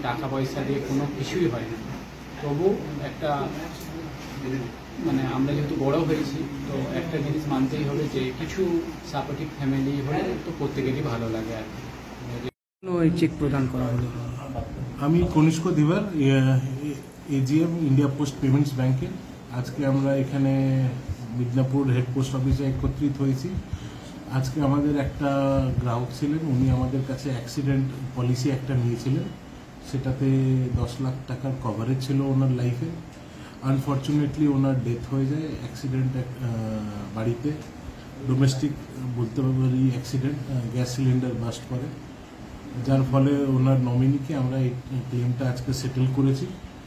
টাকা পয়সা দিয়ে কোনো কিছুই হয় না, তবু একটা মানে আমরা যেহেতু বড় হয়েছি তো একটা জিনিস মানতেই হবে যে কিছু সাপোর্টিভ ফ্যামিলি হলে তো প্রত্যেকেরই ভালো লাগে আর এই চেক প্রদান করা হলো। আমি কনিষ্ক দিবার, এজিএম ইন্ডিয়া পোস্ট পেমেন্টস ব্যাংকে। আজকে আমরা এখানে মিদনাপুর হেড পোস্ট অফিসে একত্রিত হয়েছি। আজকে আমাদের একটা গ্রাহক ছিলেন, উনি আমাদের কাছে অ্যাক্সিডেন্ট পলিসি একটা নিয়েছিলেন, সেটাতে 10 লাখ টাকার কভারেজ ছিল ওনার লাইফে। আনফর্চুনেটলি ওনার ডেথ হয়ে যায় অ্যাক্সিডেন্ট, বাড়িতে ডোমেস্টিক বলতে পারি অ্যাক্সিডেন্ট, গ্যাস সিলিন্ডার বাস্ট করে, যার ফলে ওনার নমিনিকে আমরা এই ক্লেমটা আজকে সেটেল করেছি।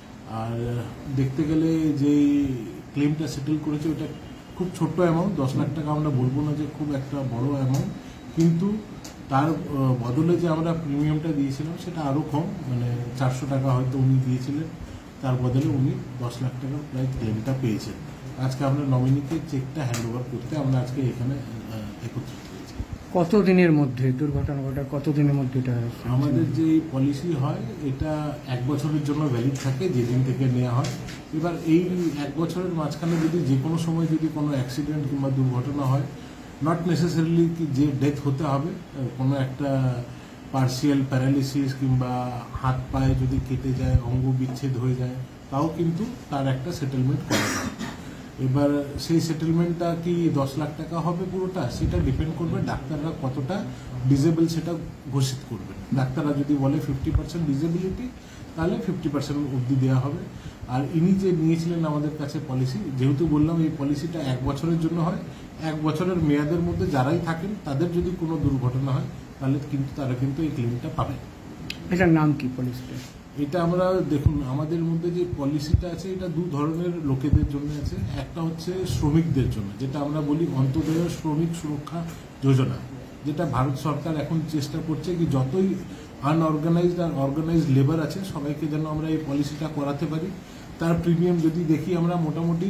আর দেখতে গেলে যে ক্লেমটা সেটেল করেছি ওটা খুব ছোট্ট অ্যামাউন্ট, 10 লাখ টাকা আমরা বলবো না যে খুব একটা বড় অ্যামাউন্ট, কিন্তু তার বদলে যে আমরা প্রিমিয়ামটা দিয়েছিলাম সেটা আরও কম, মানে 400 টাকা হয়তো উনি দিয়েছিলেন, তার বদলে উনি 10 লাখ টাকার প্রায় ক্লেমটা পেয়েছেন। আজকে আমরা নমিনিকে চেকটা হ্যান্ড ওভার করতে আমরা আজকে এখানে একত্রিত হয়েছি। কতদিনের মধ্যে দুর্ঘটনা ঘটা, কতদিনের মধ্যে এটা? আমাদের যে পলিসি হয় এটা 1 বছরের জন্য ভ্যালিড থাকে, যেদিন থেকে নেওয়া হয়। এবার এই 1 বছরের মাঝখানে যদি যে কোনো সময় যদি কোনো অ্যাক্সিডেন্ট কিংবা দুর্ঘটনা হয়, নট নেসেসারিলি কি যে ডেথ হতে হবে, কোনো একটা পার্সিয়াল প্যারালিসিস কিংবা হাত পায়ে যদি কেটে যায়, অঙ্গ বিচ্ছেদ হয়ে যায়, তাও কিন্তু তার একটা সেটেলমেন্ট করা যায়। এবার সেই সেটেলমেন্টটা কি 10 লাখ টাকা হবে পুরোটা, সেটা ডিপেন্ড করবে ডাক্তাররা কতটা ডিজেবল সেটা ঘোষিত করবেন। ডাক্তাররা যদি বলে 50% ডিজেবিলিটি, তাহলে 50% অবধি দেওয়া হবে। আর ইনি যে নিয়েছিলেন আমাদের কাছে পলিসি, যেহেতু বললাম এই পলিসিটা 1 বছরের জন্য হয়, 1 বছরের মেয়াদের মধ্যে যারাই থাকেন তাদের যদি কোনো দুর্ঘটনা হয় তাহলে কিন্তু তারা কিন্তু এই ক্লেমটা পাবেন। এটার নাম কি পলিসিটা? এটা আমরা দেখুন আমাদের মধ্যে যে পলিসিটা আছে এটা 2 ধরনের লোকেদের জন্য আছে। একটা হচ্ছে শ্রমিকদের জন্য, যেটা আমরা বলি অন্তোদয় শ্রমিক সুরক্ষা যোজনা, যেটা ভারত সরকার এখন চেষ্টা করছে কি যতই আনঅর্গানাইজড আর অর্গানাইজড লেবার আছে সবাইকে যেন আমরা এই পলিসিটা করাতে পারি। তার প্রিমিয়াম যদি দেখি আমরা মোটামুটি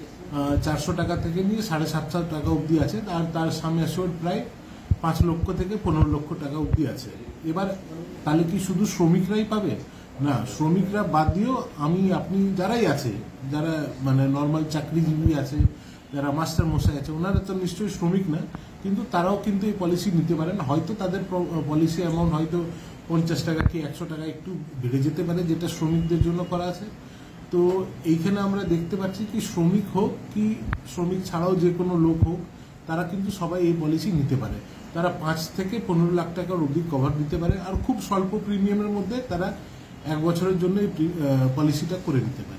400 টাকা থেকে নিয়ে 750 টাকা অবধি আছে, আর তার সাম অ্যাসিওর্ড প্রায় 5 লক্ষ থেকে 15 লক্ষ টাকা অবধি আছে। এবার তাহলে কি শুধু শ্রমিকরাই পাবে? না, শ্রমিকরা বাদ দিয়েও আমি আপনি যারাই আছে, যারা মানে নর্মাল চাকরিজীবী আছে, যারা মাস্টার মশাই আছে, ওনারা তো নিশ্চয়ই শ্রমিক না, কিন্তু তারাও কিন্তু এই পলিসি নিতে পারেন। হয়তো তাদের পলিসি অ্যামাউন্ট হয়তো 50 টাকা কি 100 টাকা একটু বেড়ে যেতে পারে, যেটা শ্রমিকদের জন্য করা আছে। তো এইখানে আমরা দেখতে পাচ্ছি কি শ্রমিক হোক কি শ্রমিক ছাড়াও যে কোনো লোক হোক, তারা কিন্তু সবাই এই পলিসি নিতে পারে। তারা 5 থেকে 15 লাখ টাকার অবধি কভার দিতে পারে, আর খুব স্বল্প প্রিমিয়ামের মধ্যে তারা 1 বছরের জন্য এই পলিসিটা করে নিতে পারে।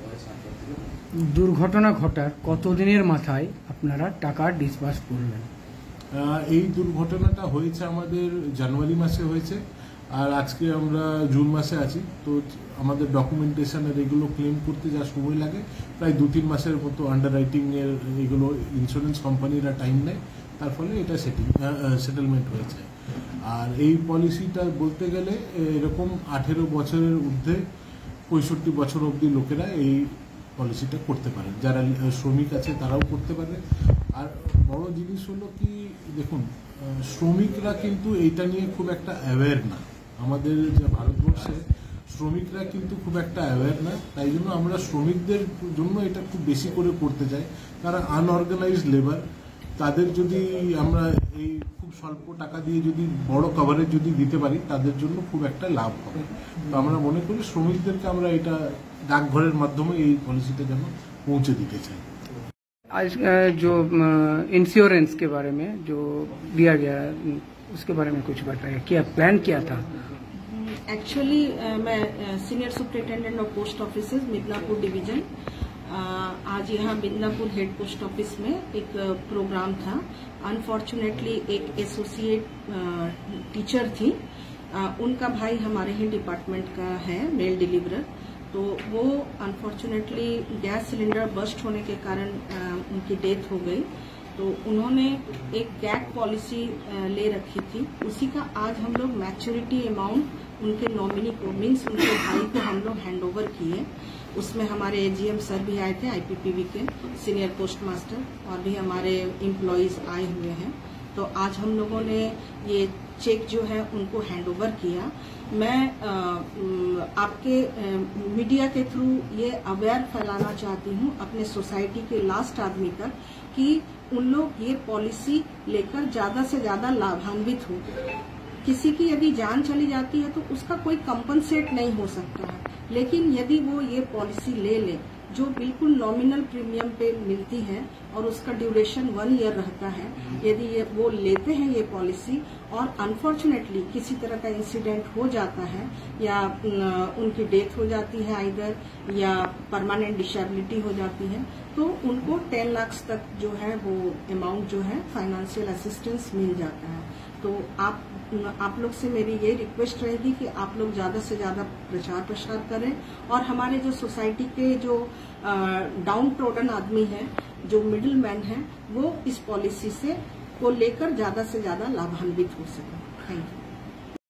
দুর্ঘটনা ঘটার কতদিনের মাথায় আপনারা টাকা ডিসবার্স করলেন? এই দুর্ঘটনাটা হয়েছে আমাদের জানুয়ারি মাসে হয়েছে, আর আজকে আমরা জুন মাসে আছি। তো আমাদের ডকুমেন্টেশনের এগুলো ক্লেম করতে যা সময় লাগে প্রায় 2-3 মাসের মতো আন্ডার রাইটিংয়ের এগুলো ইন্স্যুরেন্স কোম্পানিরা টাইম নেয়, তার ফলে এটা সেটেলমেন্ট হয়েছে। আর এই পলিসিটা বলতে গেলে এরকম 18 বছরের ঊর্ধ্বে 65 বছর অবধি লোকেরা এই পলিসিটা করতে পারে, যারা শ্রমিক আছে তারাও করতে পারে। আর বড় জিনিস হলো কি দেখুন, শ্রমিকরা কিন্তু এইটা নিয়ে খুব একটা অ্যাওয়্যার না, আমাদের যে ভারতবর্ষে শ্রমিকরা কিন্তু খুব একটা অ্যাওয়্যার না। তাই জন্য আমরা শ্রমিকদের জন্য এটা খুব বেশি করে করতে চাই। তারা আনঅর্গানাইজড লেবার, তাদের যদি আমরা এই খুব স্বল্প টাকা দিয়ে যদি বড় কভারেজ যদি দিতে পারি তাদের জন্য খুব একটা লাভ হবে। তো আমরা মনে করি শ্রমিকদেরকে আমরা এটা ডাকঘরের মাধ্যমে এই পলিসিটা যেন पहुंचे दिखे चाहिए। आज जो इंश्योरेंस के बारे में जो दिया गया उसके बारे में कुछ बताइए, क्या प्लान क्या था? एक्चुअली मैं senior superintendent of post offices Midnapore division, आज यहाँ मिदनापुर हेड पोस्ट ऑफिस में एक प्रोग्राम था। अनफॉर्चुनेटली एक एसोसिएट टीचर थी, उनका भाई हमारे ही डिपार्टमेंट का है, मेल डिलीवरर, तो वो अनफॉर्चुनेटली गैस सिलेंडर बस्ट होने के कारण उनकी डेथ हो गई। तो उन्होंने एक गैग पॉलिसी ले रखी थी, उसी का आज हम लोग मैच्योरिटी अमाउंट उनके नॉमिनी को मीन्स उनके भाई को हम लोग हैंड ओवर किए। उसमें हमारे एजीएम सर भी आए थे, आईपीपीबी के सीनियर पोस्ट मास्टर, और भी हमारे एम्प्लॉयज आए हुए हैं। तो आज हम लोगों ने ये चेक जो है उनको हैंड ओवर किया। मैं आपके मीडिया के थ्रू ये अवेयर फैलाना चाहती हूँ अपने सोसाइटी के लास्ट आदमी तक कि उन लोग ये पॉलिसी लेकर ज्यादा से ज्यादा लाभान्वित हो। किसी की यदि जान चली जाती है तो उसका कोई कंपनसेट नहीं हो सकता है, लेकिन यदि वो ये पॉलिसी ले ले जो बिल्कुल नॉमिनल प्रीमियम पे मिलती है और उसका ड्यूरेशन 1 ईयर रहता है, यदि वो लेते हैं ये पॉलिसी और अनफॉर्चुनेटली किसी तरह का इंसिडेंट हो जाता है या उनकी डेथ हो जाती है आइदर या परमानेंट डिसेबिलिटी हो जाती है, तो उनको 10 लाख तक जो है वो अमाउंट जो है फाइनेंशियल असिस्टेंस मिल जाता है। तो आप लोग से मेरी ये रिक्वेस्ट रहेगी कि आप लोग ज्यादा से ज्यादा प्रचार प्रसार करें और हमारे जो सोसाइटी के जो डाउन ट्रोडन आदमी हैं, जो मिडिल मैन हैं, वो इस पॉलिसी से को लेकर ज्यादा से ज्यादा लाभान्वित हो सकें। Thank you.